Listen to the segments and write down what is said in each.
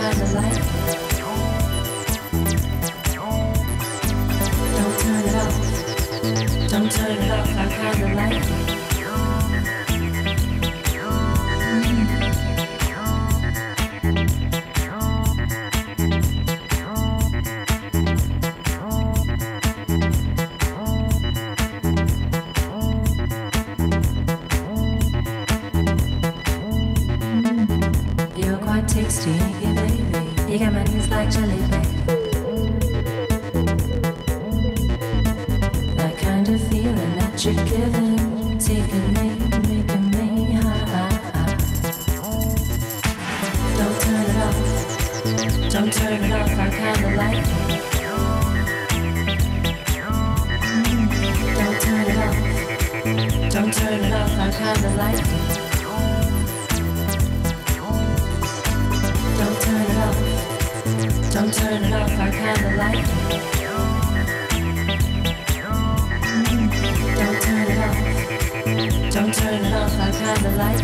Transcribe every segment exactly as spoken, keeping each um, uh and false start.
kinda like it. Don't turn it off. Don't turn it off. I kinda like it. You're quite tasty, ain't you, baby? You got my knees like jelly, baby. That kind of feeling that you're giving, taking me, making me high. Don't turn it off. Don't turn it off. I kinda like it. Don't turn it off. Don't turn it off. I kinda like it. Don't turn it off. Don't turn it off. I kinda like it. Don't turn it off. Don't turn it off. I kinda like it.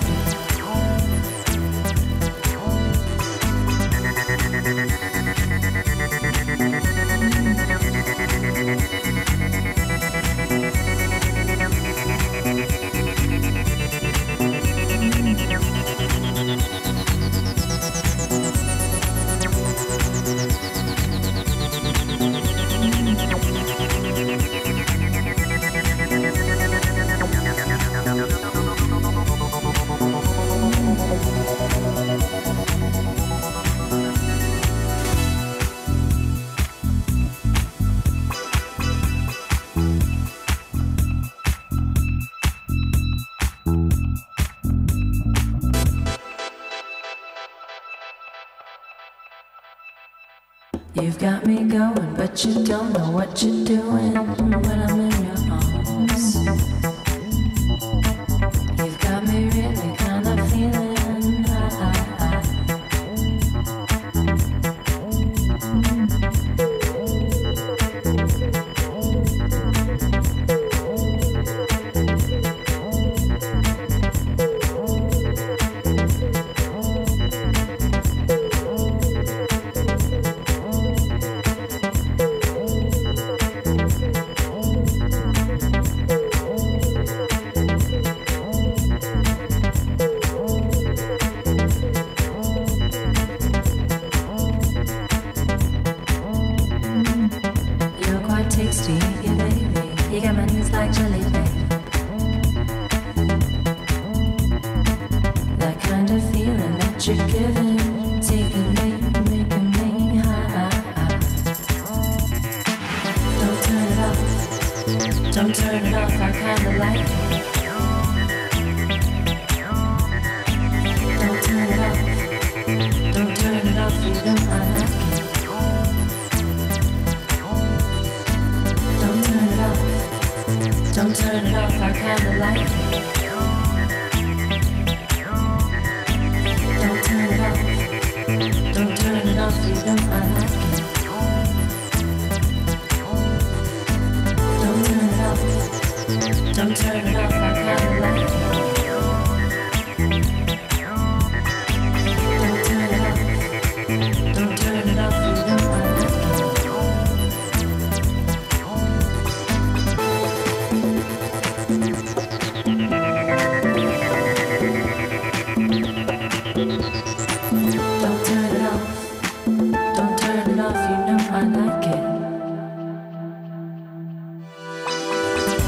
You've got me going, but you don't know what you're doing when I'm in your arms. You've got me really kind of feeling high. Tasty, ain't you, baby? You got my knees like jelly, baby. That kind of feeling that you're giving, taking me, making me high. Don't turn it off. Don't turn it off. I kinda like it. Don't turn it off. Don't turn it off. You know I like it. Don't turn it off, I kinda like it. Don't turn it off. Don't turn it off, you know I like it. Don't turn it off. Don't turn it off, I kinda like it. Don't turn it off. Don't turn it off, you know I like it. Don't turn it off. Don't turn it off, you know I like it.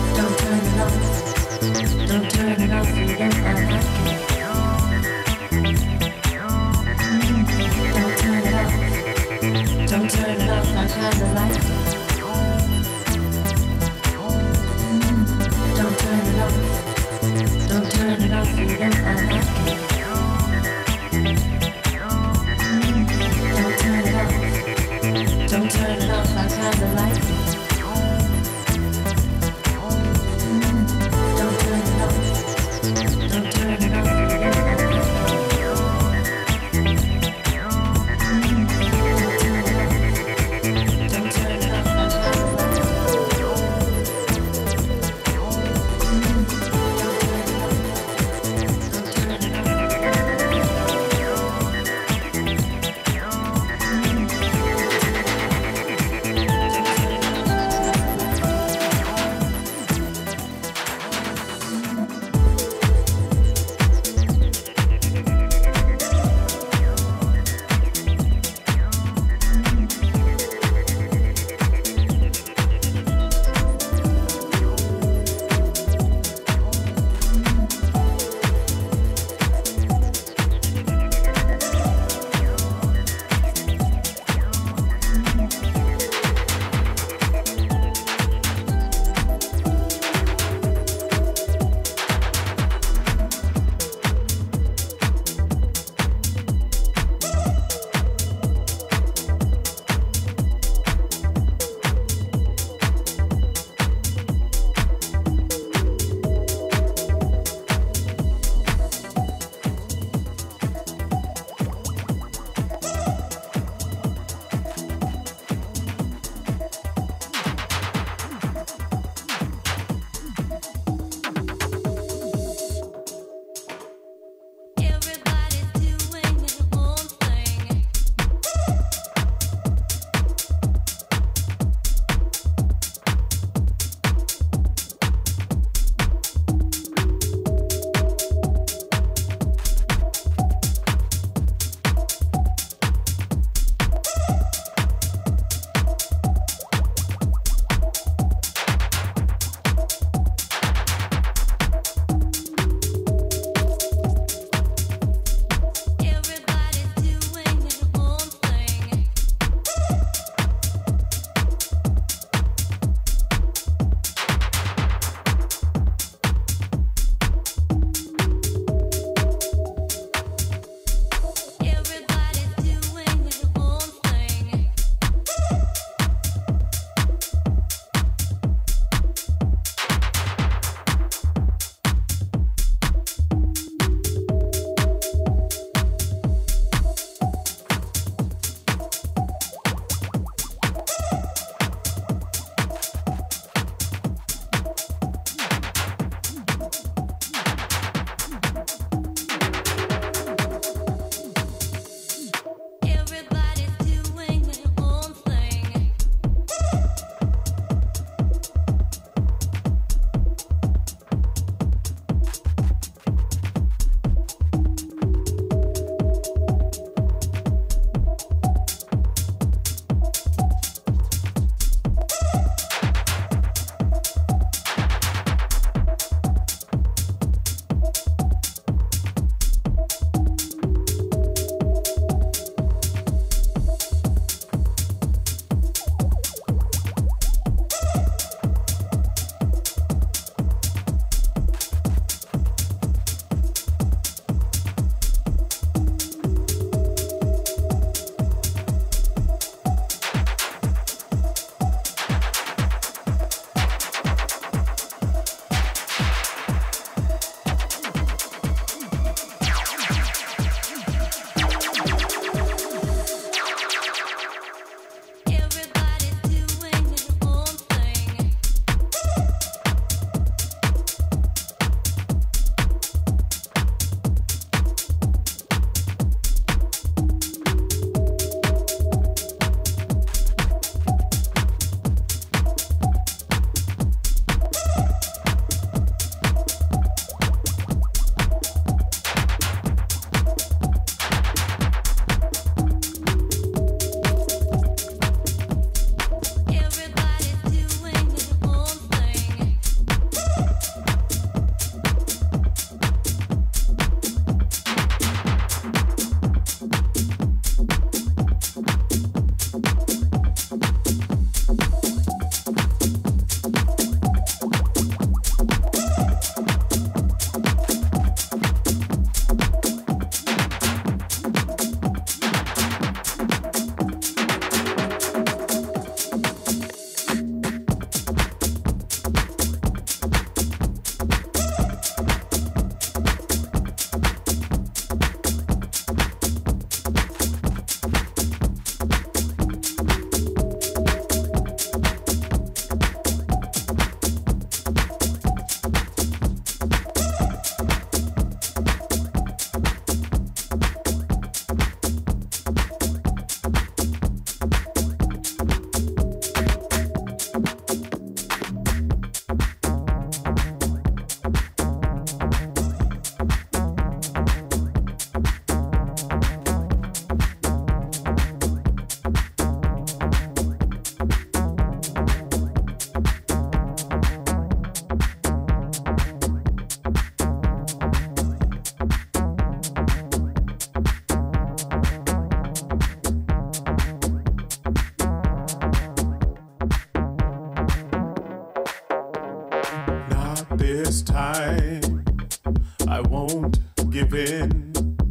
Not this time, I won't give in.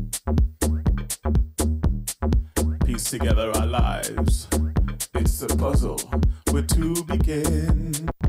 Piece together our lives, it's a puzzle where to begin.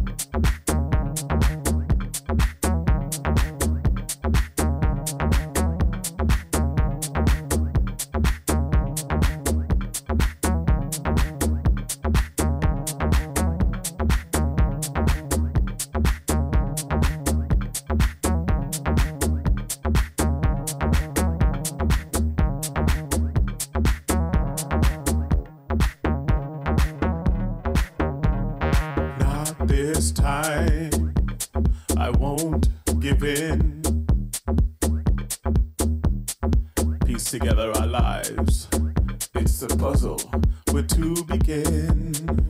This time, I won't give in. Piece together our lives, it's a puzzle where to begin.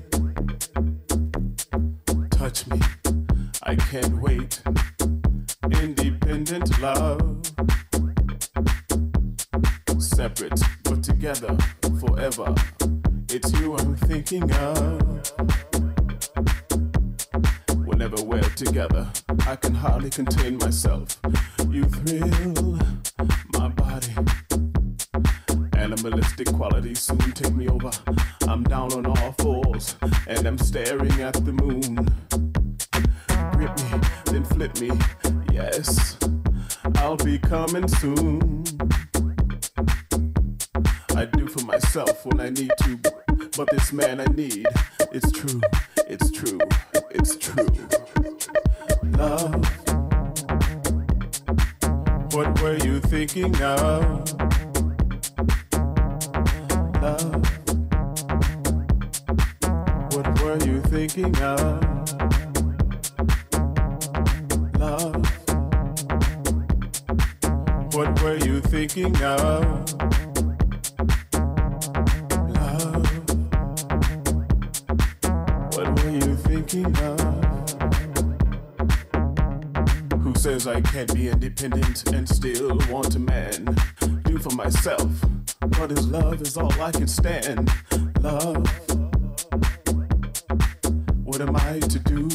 Touch me, I can't wait. Independent love, separate but together forever. It's you I'm thinking of. Whenever we're together, I can hardly contain myself. You thrill my body. Animalistic qualities soon take me over. I'm down on all fours, and I'm staring at the moon. Grip me, then flip me. Yes, I'll be coming soon. I do for myself when I need to, but this man I need, it's true, it's true. It's true. Love, what were you thinking of? Love, what were you thinking of? Love, what were you thinking of? Love, what were you thinking of? Who says I can't be independent and still want a man? Do for myself, but his love is all I can stand. Love, what am I to do?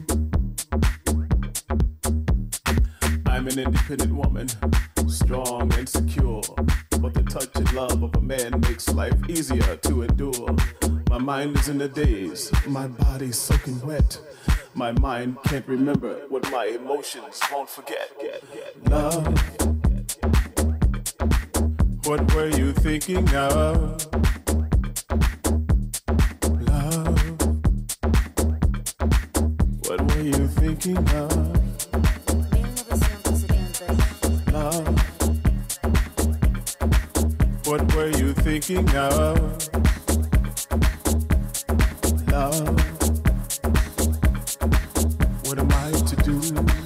I'm an independent woman, strong and secure, but the touch and love of a man makes life easier to endure. My mind is in a daze, my body's soaking wet. My mind can't remember what my emotions won't forget. Love, what were you thinking of? Love, what were you thinking of? Love, what were you thinking of? Love, what am I to do?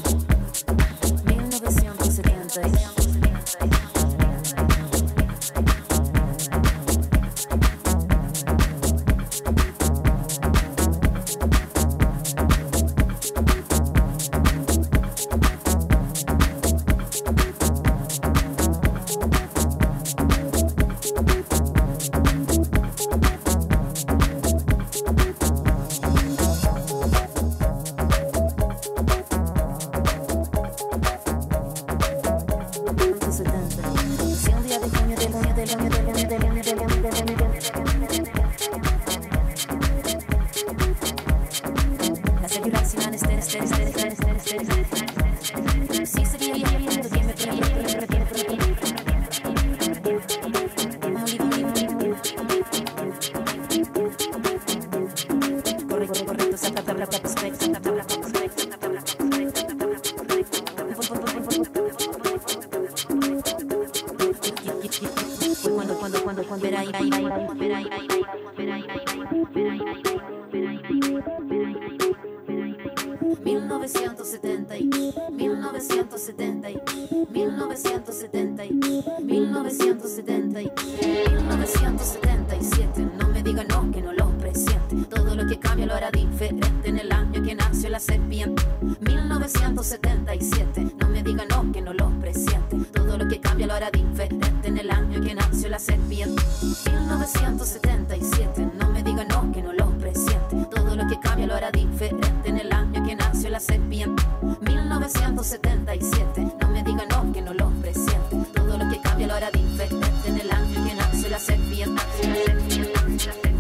mil novecientos setenta y mil novecientos setenta y mil novecientos setenta y mil novecientos setenta y mil novecientos setenta y siete. No me diga no, que no lo presiente. Todo lo que cambia lo hará diferente en el año que nació la serpiente. mil novecientos setenta y siete. No me diga no, que no lo presiente. Todo lo que cambia lo hará diferente en el año que nació la serpiente. mil novecientos setenta y siete. No me diga no, que no lo presiente. Todo lo que cambia lo hará diferente en el año que nació la serpiente. novecientos setenta y siete, no me diga no, que no lo presiente. Todo lo que cambia lo hará diferente. En el ángel que nace la serpiente, la serpiente, la serpiente.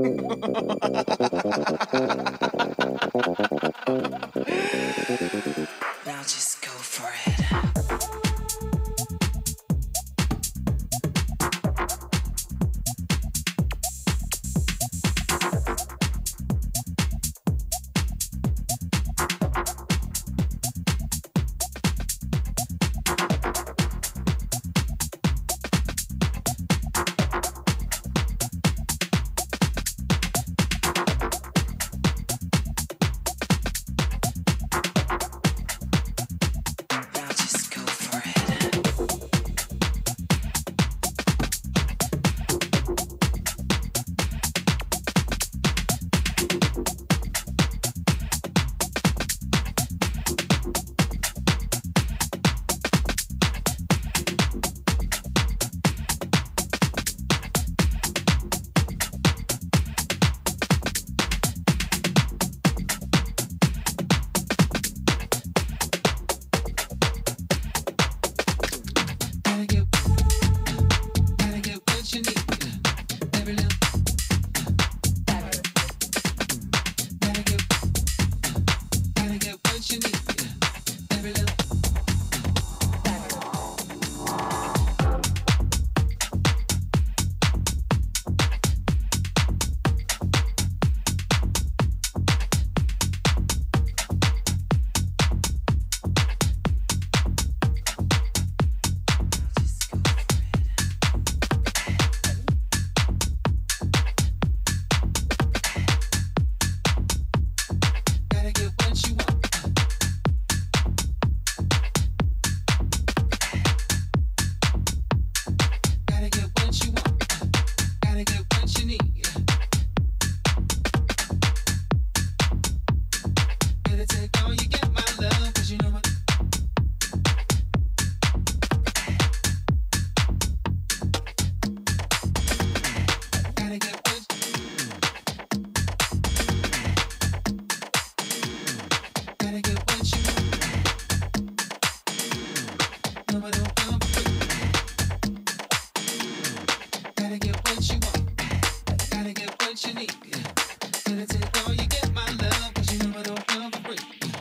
Now just go for it. Gotta take all you get, my love, 'cause you know I don't come for free.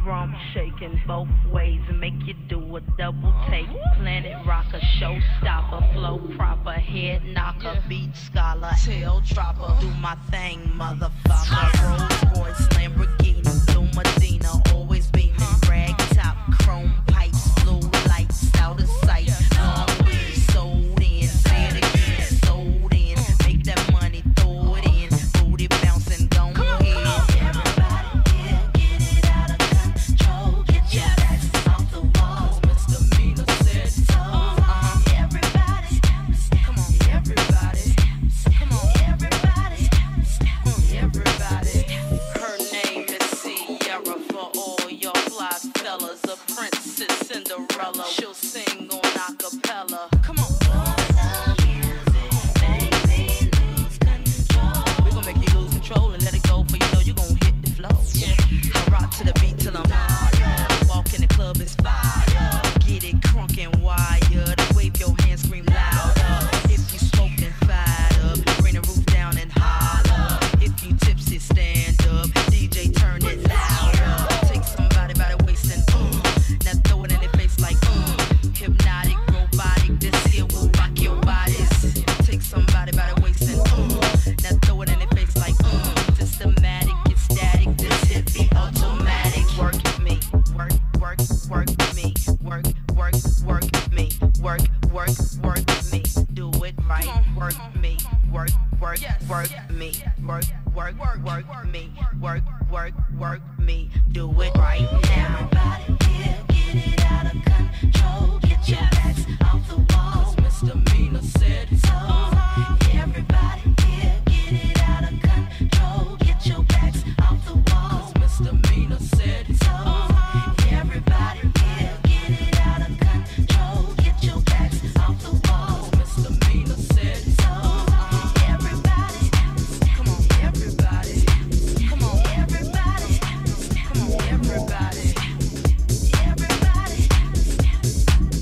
rump shaking both ways and make you do a double take. Planet rocker, showstopper, flow proper, head knocker, beat scholar, tail dropper. Do my thing, motherfucker. Rolls Royce, Lamborghini, Blue Medina, always beaming. Rag top, chrome pipes, blue lights, out of sight. Long weed, sold in, say it again, sold in. Make that money, throw it in, booty bouncing, go ahead. Everybody here, get it out of control. Get your ass off the wall. Misdemeanor said so. Uh-huh. Everybody, come on, everybody, come on, everybody, everybody. Her name is Sierra for all your fly fellas. A princess Cinderella. She'll sing on acapella. Come on. We gon' make you lose control and let it go, for you know you gon' hit the flow. I rock to the beat till I'm tired. Walk in the club, it's fire. Get it crunk and wired. Wave your hands, scream louder. If you smoked and fired up, bring the roof down and holler. If you tipsy, stand up. D J, turn it louder. Take somebody by the waist and mm. Now throw it in their face like mm. Hypnotic, robotic, this here will rock your bodies. Take somebody by the waist and mm. Now throw it in their face like mm. Systematic, it's static, this hit be automatic. Work me, work, work, work me, work, work, work me, work, work, work me, do it right. Work me, work, work, work me, work, work, work me, work, work, work me, do it right now. Everybody here, get it out of control. Get your backs off the wall. 'Cause misdemeanor said so. Everybody here, get it out of control. Get your backs off the wall. 'Cause misdemeanor said so. Everybody here, get it out of control. Get your backs off the wall. 'Cause misdemeanor said so. Everybody, come on, everybody, come on, everybody, come on, everybody, everybody.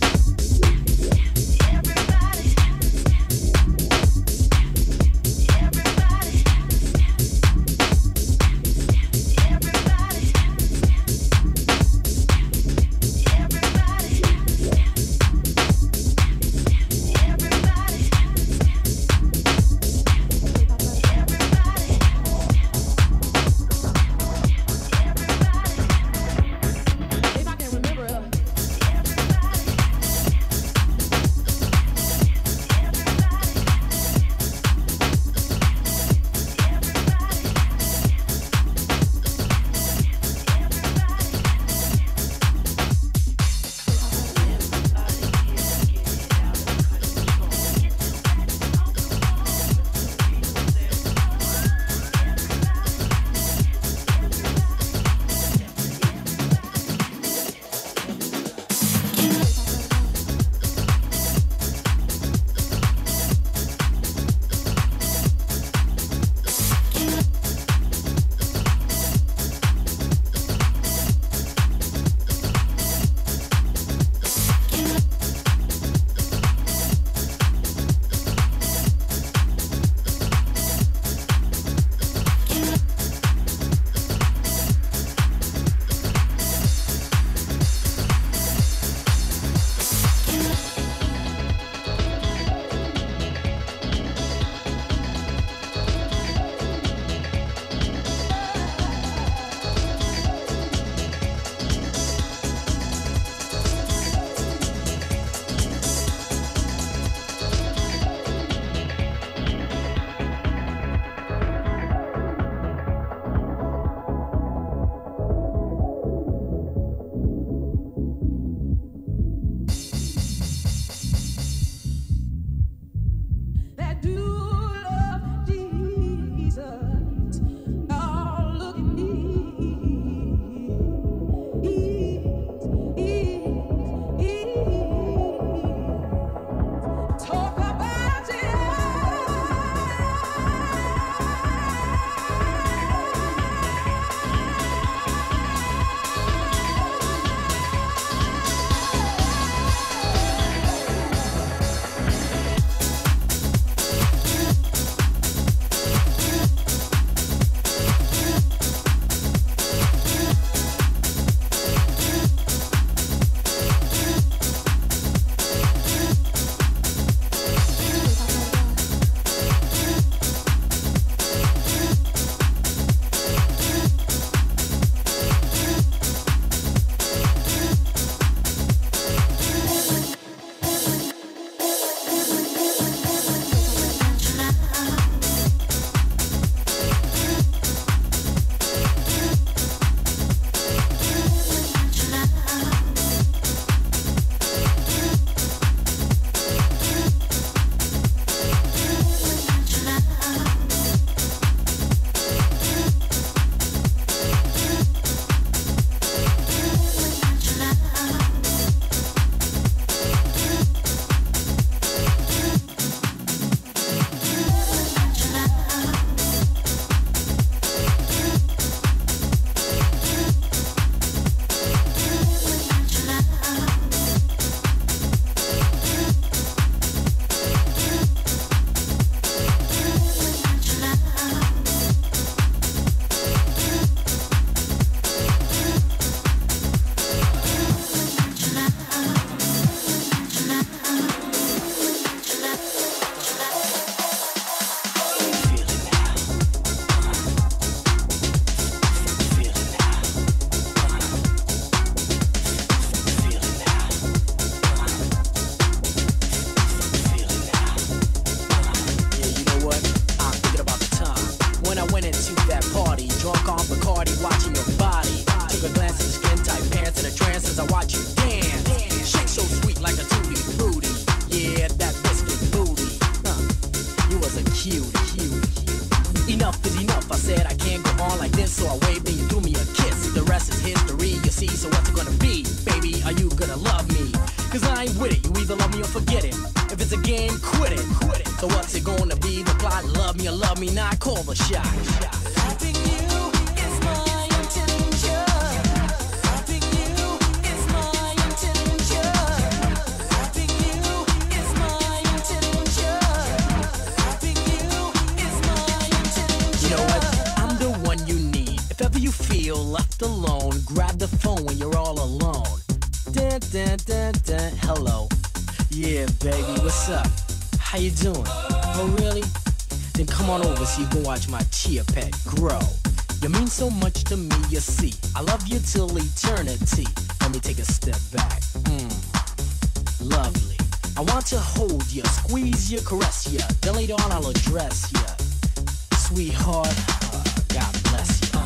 cutie. Enough is enough, I said I can't go on like this, so I waved and you threw me a kiss. The rest is history, you see, so what's it gonna be? Baby, are you gonna love me? Cause I ain't with it, you either love me or forget it. If it's a game, quit it, quit it. So what's it gonna be? The plot, love me or love me not, call the shot. Loving you is my intention. Loving you is my intention. Loving you is my intention. Loving you is my intention. You know what? I'm the one you need. If ever you feel left alone, grab the phone when you're all alone. Dun, dun, dun, dun. Hello. Yeah, baby, what's up? How you doing? Oh, really? Then come on over so you can watch my chia pet grow. You mean so much to me, you see. I love you till eternity. Let me take a step back. Mmm, lovely. I want to hold you, squeeze you, caress you. Then later on I'll address you. Sweetheart, uh, God bless you.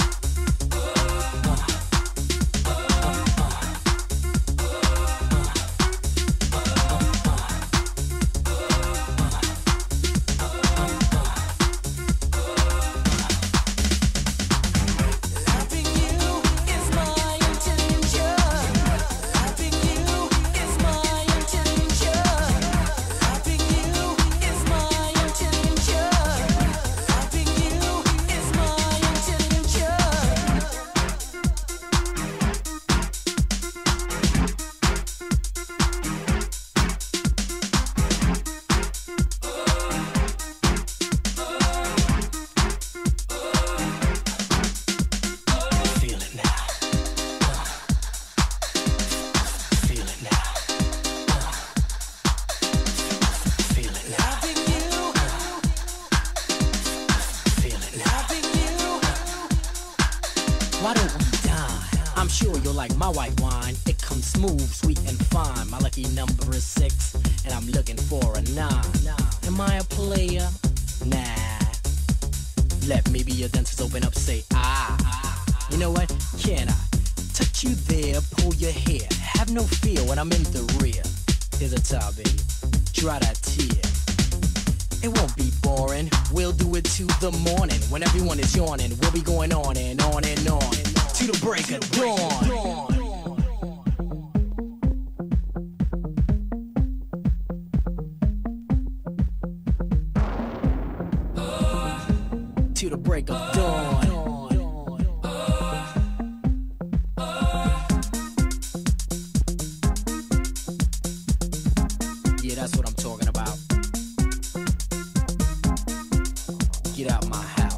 Why don't we dine? I'm sure you'll like my white wine. It comes smooth, sweet, and fine. My lucky number is six, and I'm looking for a nine. Am I a player? Nah. Let me be your dentist, open up, say ah. You know what? Can I touch you there, pull your hair? Have no fear when I'm in the rear. Here's a towel, baby. Dry that tear. It won't be boring, we'll do it to the morning. When everyone is yawning, we'll be going on and on and on to the break of dawn. To the break of dawn. Yeah, that's what I'm talking about. Get out my house.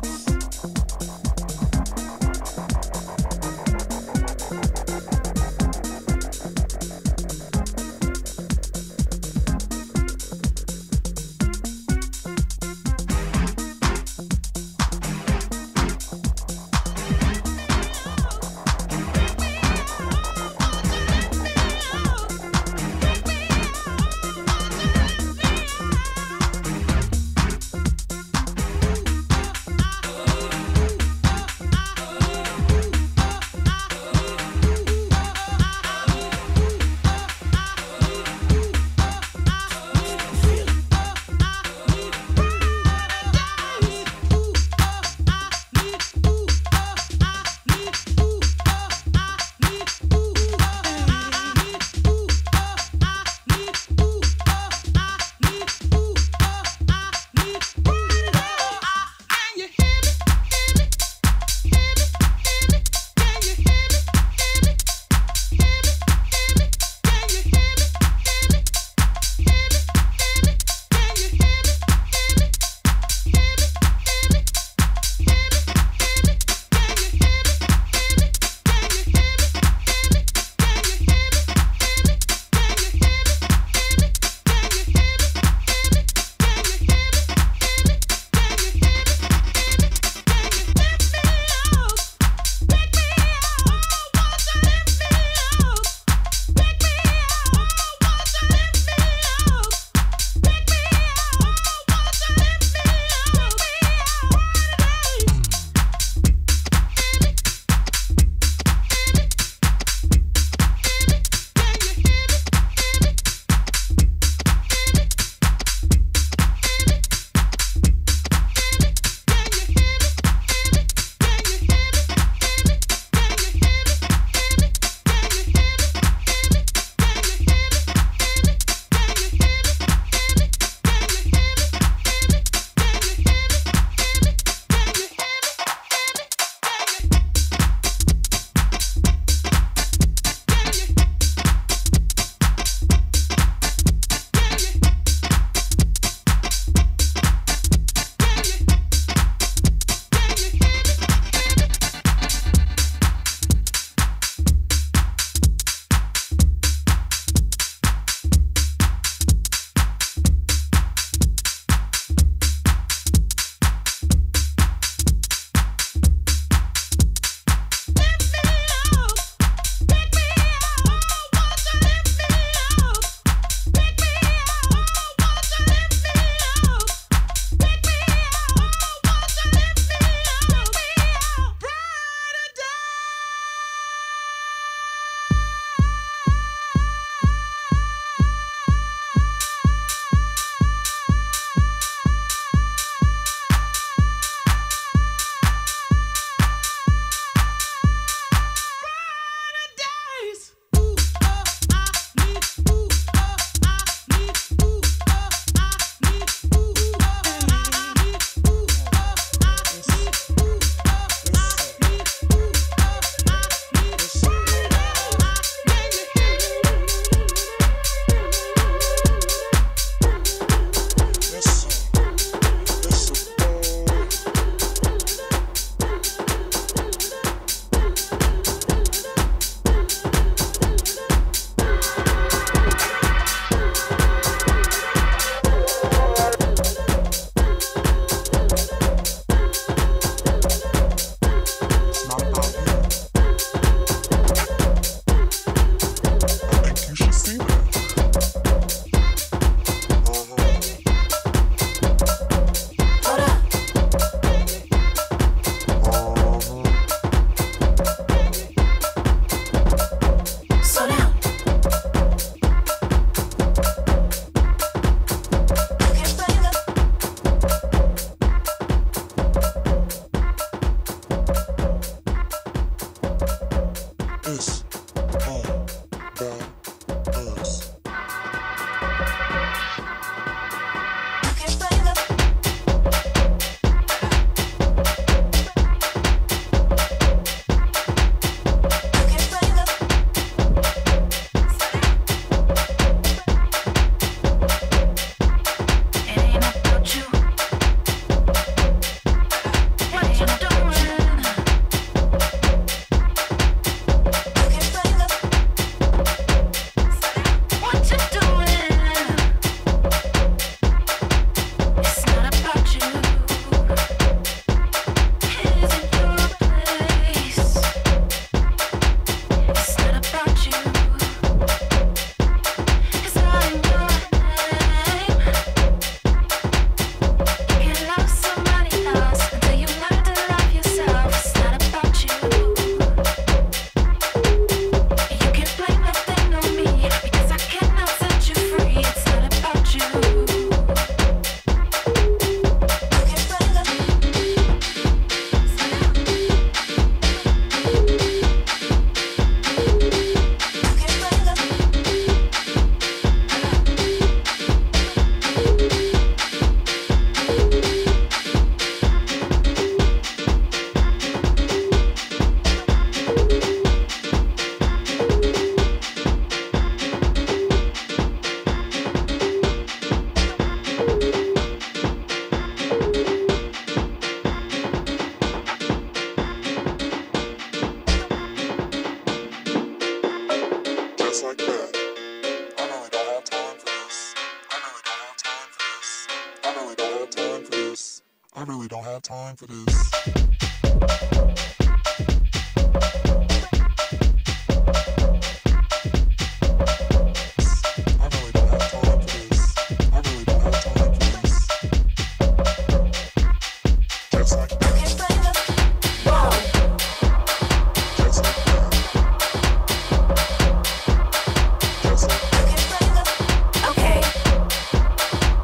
this. I really don't have time for this.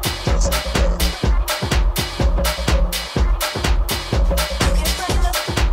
Okay.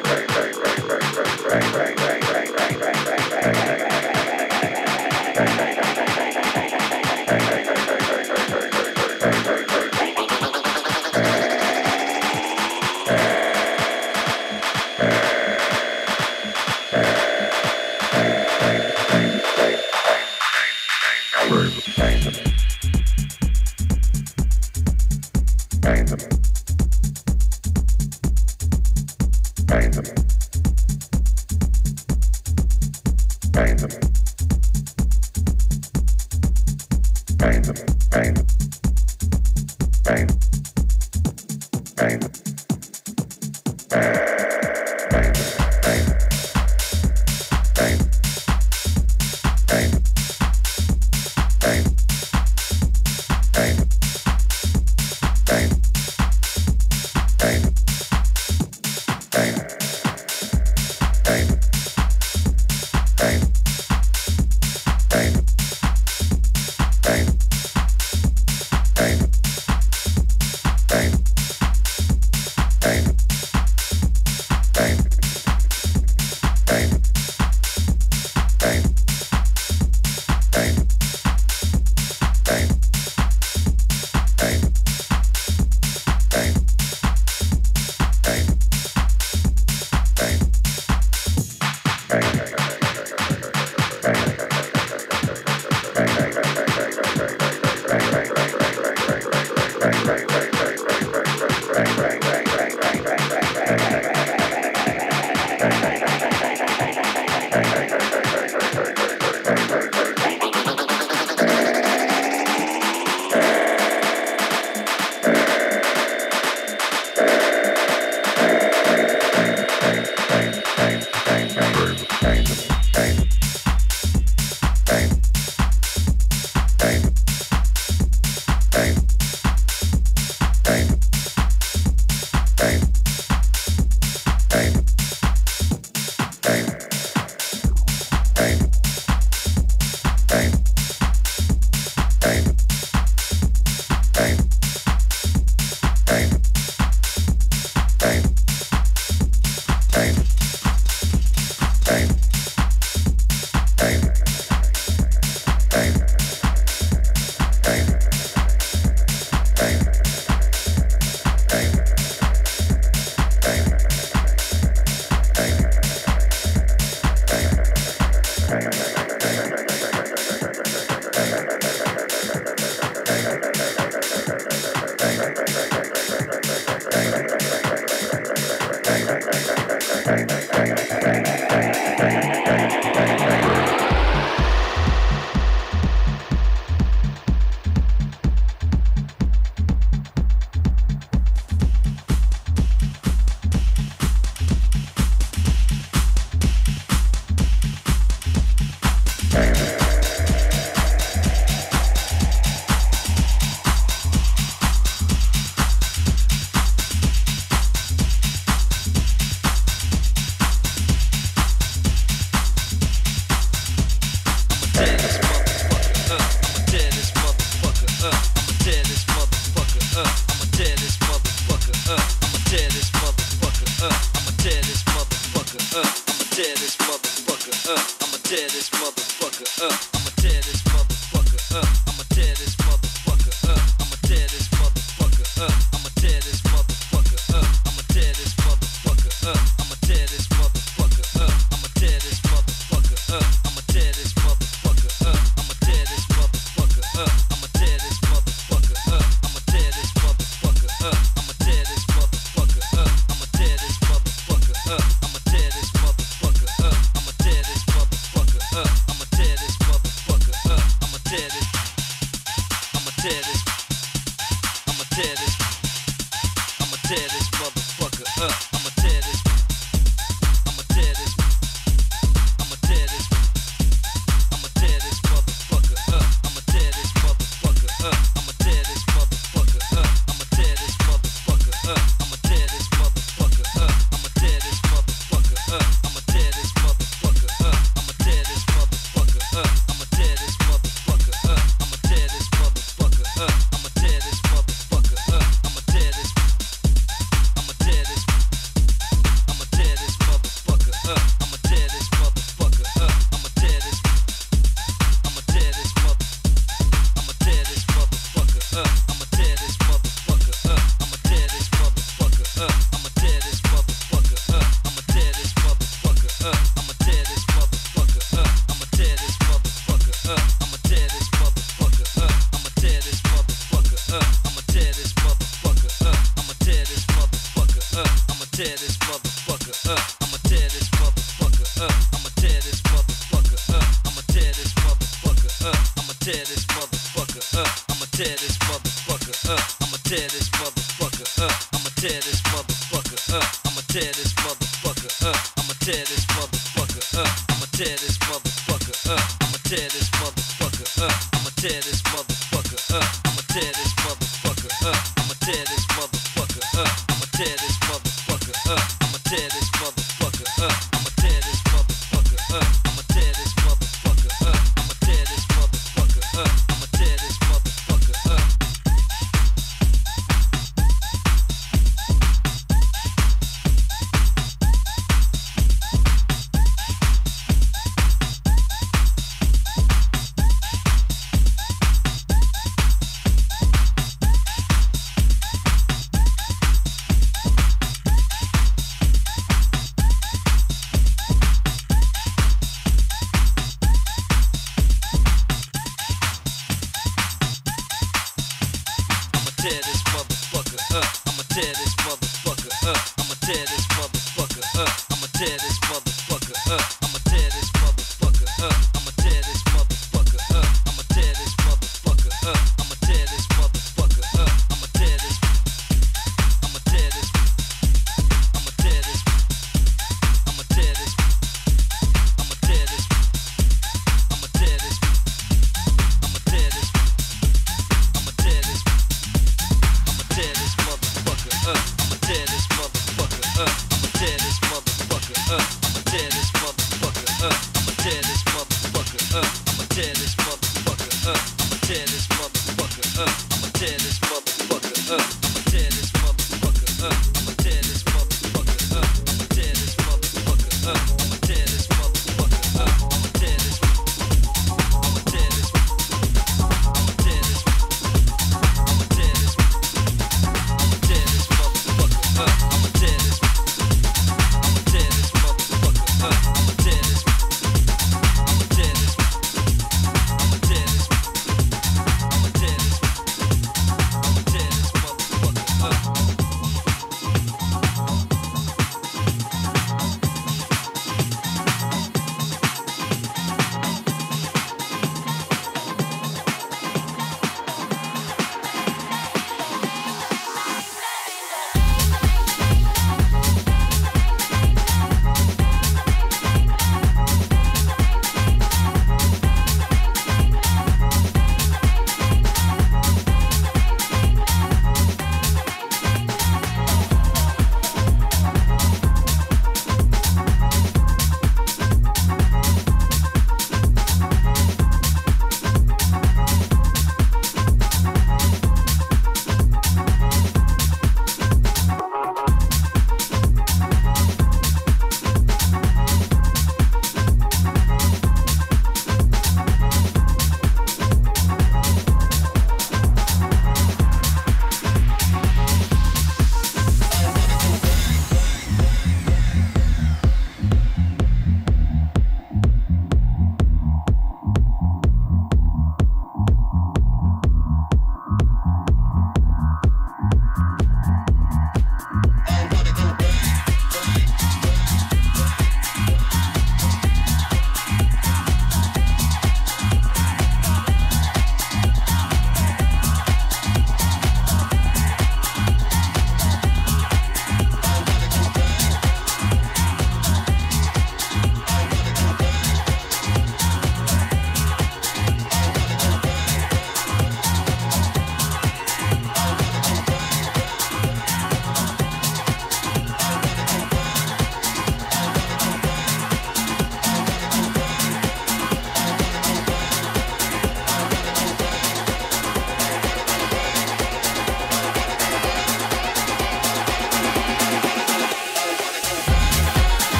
I'ma tear this motherfucker up. tear this motherfucker up. I'ma tear this motherfucker up. I'ma tear this motherfucker up. I'ma tear this motherfucker up. I'ma tear this motherfucker up. I'ma tear this motherfucker up. I'ma tear this motherfucker up. I'ma tear this motherfucker up. I'ma tear this motherfucker up. I'ma tear this motherfucker up. I'ma tear this motherfucker up. I'ma tear this motherfucker up. I'ma tear this motherfucker up. I'ma tear this motherfucker up. I'ma tear this motherfucker up. I'ma tear this motherfucker up. Tear this motherfucker up. I'ma tear this motherfucker up. I'ma tear this motherfucker up. I'ma tear this motherfucker up. I'ma tear this motherfucker up. I'ma tear this motherfucker up. I'ma tear this motherfucker up. I'ma tear this motherfucker up. I'ma tear this. I'ma tear this. I'ma tear this. I'ma tear this. I'ma tear this. I'ma tear this. I'ma tear this. I'ma tear this. Tear this motherfucker up. I'ma tear this motherfucker up. I'ma tear this motherfucker up. I'ma tear this motherfucker up. I'ma tear this motherfucker up. I'ma tear this motherfucker up. I'ma tear this motherfucker up. I'ma tear this motherfucker up. I'ma tear this motherfucker up. I'ma tear this motherfucker up. I'ma tear this motherfucker up. I'ma tear this motherfucker up. I'ma tear this. I'ma tear this. I'ma tear this. I'ma tear this. Tear this motherfucker up. I'ma tear this. I'ma tear this motherfucker